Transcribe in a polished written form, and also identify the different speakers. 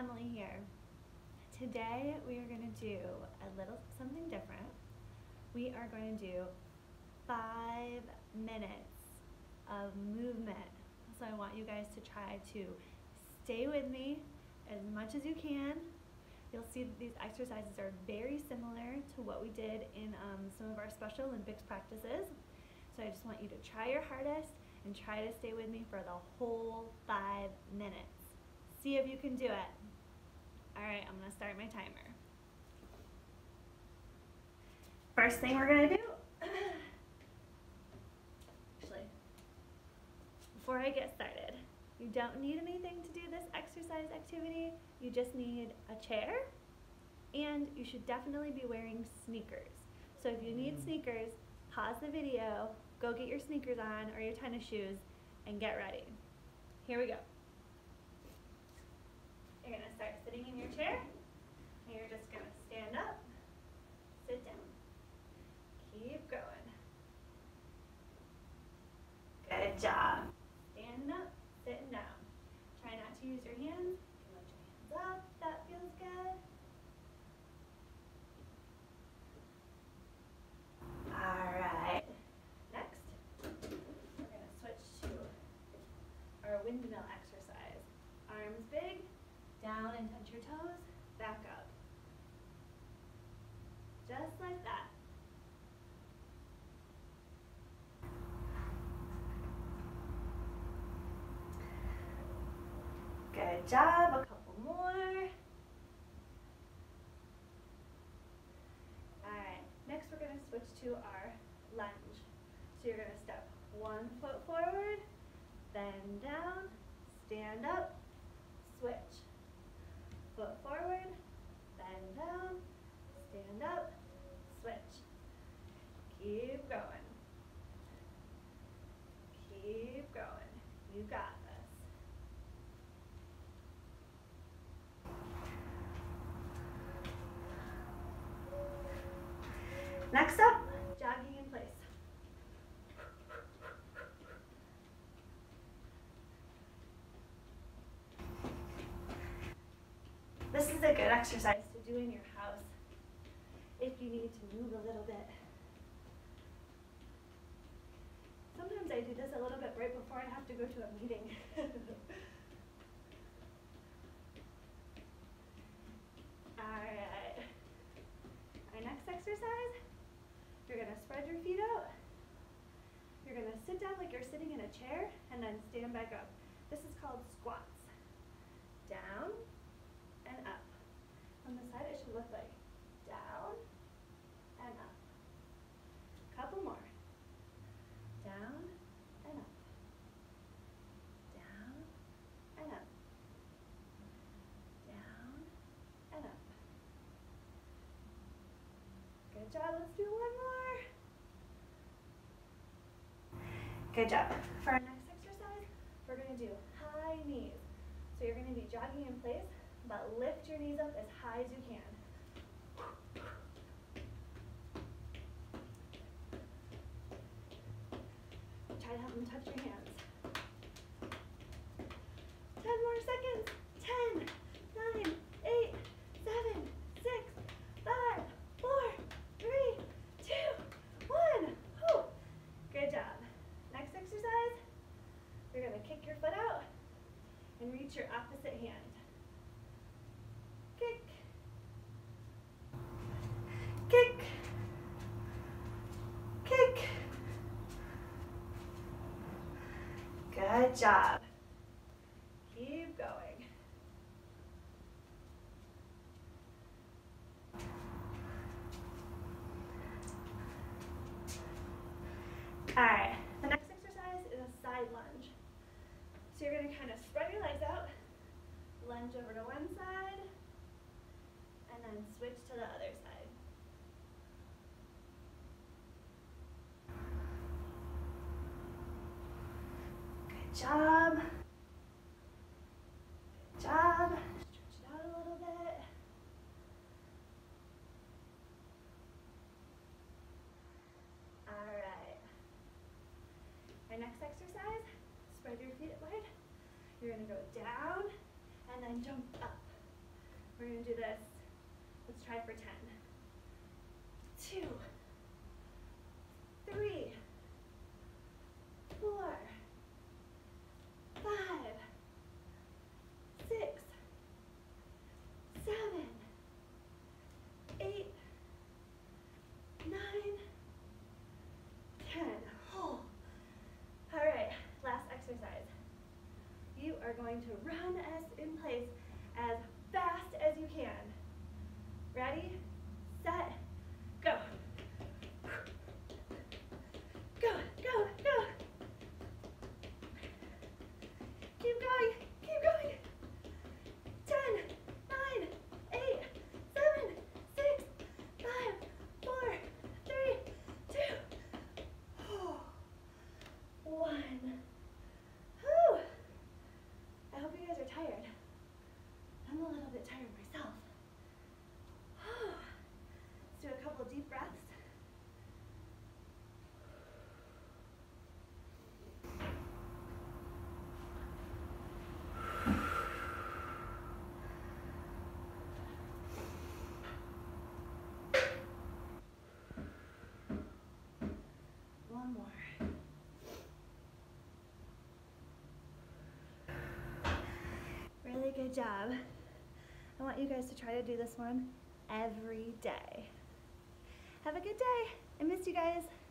Speaker 1: Emily here. Today we are going to do a little something different. We are going to do 5 minutes of movement. So I want you guys to try to stay with me as much as you can. You'll see that these exercises are very similar to what we did in some of our Special Olympics practices. So I just want you to try your hardest and try to stay with me for the whole 5 minutes. See if you can do it. All right, I'm gonna start my timer. First thing we're gonna do, actually, before I get started, you don't need anything to do this exercise activity. You just need a chair, and you should definitely be wearing sneakers. So if you need sneakers, pause the video, go get your sneakers on or your tennis shoes, and get ready. Here we go. You're gonna start sitting in your chair, and you're just gonna stand up, sit down. Keep going. Good job. Standing up, sitting down. Try not to use your hands. You can lift your hands up, that feels good. All right. Next, we're gonna switch to our windmill exercise. Arms big, down and touch your toes, back up. Just like that. Good job, a couple more. Alright, next we're going to switch to our lunge. So you're going to step 1 foot forward, then down, stand up, switch. Foot forward, bend down, stand up, switch. Keep going. Keep going. You got this. Next up, jogging in place. This is a good exercise to do in your house if you need to move a little bit. Sometimes I do this a little bit right before I have to go to a meeting. Alright. Our next exercise, you're going to spread your feet out. You're going to sit down like you're sitting in a chair and then stand back up. This is called squats. Down and up. On the side, it should look like down and up. Couple more. Down and up. Down and up. Down and up. Good job. Let's do one more. Good job. For our next exercise, we're going to do high knees. So you're going to be jogging in place, but lift your knees up as high as you can. Try to have them touch your hands. 10 more seconds. 10, 9, 8, 7, 6, 5, 4, 3, 2, 1. Whew. Good job. Next exercise, you're going to kick your foot out and reach your opposite hand. Kick. Kick. Kick. Good job. Keep going. All right, the next exercise is a side lunge. So you're going to kind of spread your legs out, lunge over to one side, and then switch to the other side. Good job. Good job. Stretch it out a little bit. All right. Our next exercise, spread your feet wide. You're going to go down and then jump up. We're gonna do this. Let's try for 10. 2, 3, 4, 5, 6, 7, 8, 9, 10. Oh. All right, last exercise. You are going to run us in place as fast as you can. Ready, set, go. Go, go, go. Keep going, keep going. 10, 9, 8, 7, 6, 5, 4, 3, 2, 1. Whew. I hope you guys are tired. I'm a little bit tired myself. Let's do a couple deep breaths. One more. Really good job. I want you guys to try to do this one every day. Have a good day. I miss you guys.